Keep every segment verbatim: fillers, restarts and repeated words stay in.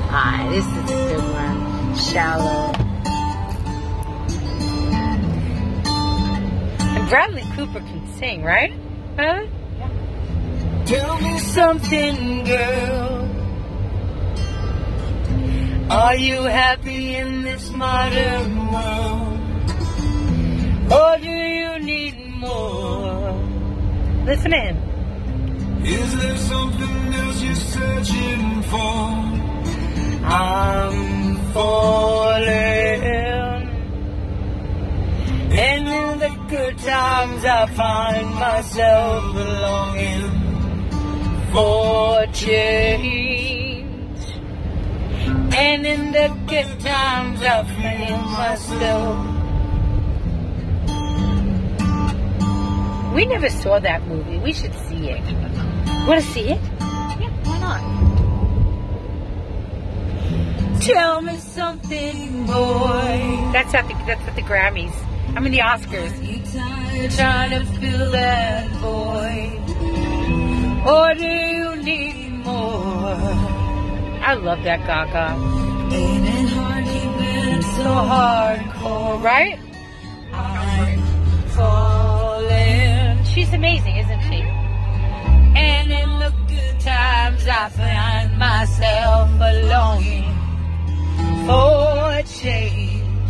Ah, this is a good one. Shallow. And Bradley Cooper can sing, right? Huh? Yeah. Tell me something, girl. Are you happy in this modern world? Or do you need more? Listen in. Is there something else you're searching for? I'm falling. And in the good times I find myself longing for change. And in the good times I feel myself. We never saw that movie. We should see it. Want to see it? Yeah, why not? Tell me something, boy. That's at the that's at the Grammys. I mean the Oscars. You tired trying to fill that void, or do you need more? I love that Gaga. Ain't it hard keeping it so hardcore, right? I'm falling. She's amazing, isn't she? And in the good times I find myself longing for change.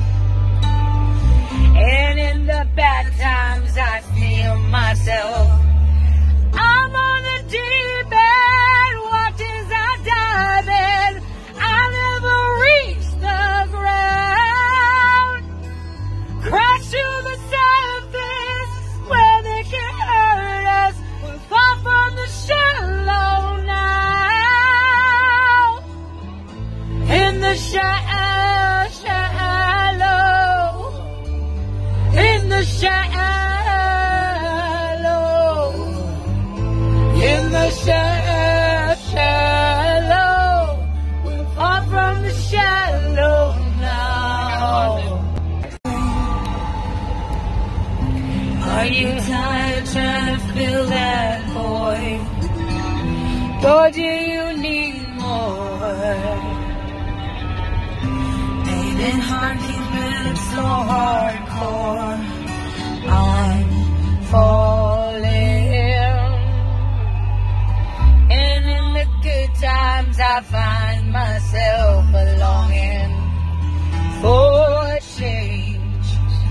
And in the bad times I feel myself. I'm on the deep end, what is I dive in? I'll never reach the ground. Crash to the surface where they can hurt us. We're far from the shallow now. In the shallow, shallow. In the shallow. In the shallow, shallow. We're far from the shallow now. Are you tired trying to fill that void? Or do you need more? Ain't it hard keeping it so hardcore? I'm falling. And in the good times I find myself longing for change.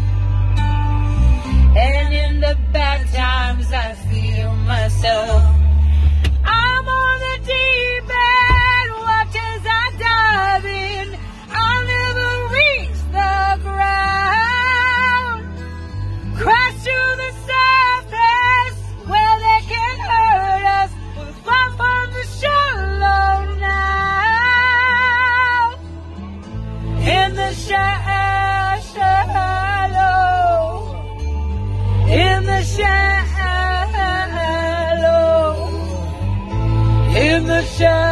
And in the bad times I feel myself. I'm on the deep end, what as I dive in, I'll never reach the ground. Crash to the surface where they can hurt us. We're far from the shallow now. In the shallow, shallow. In the shallow. In the shallow.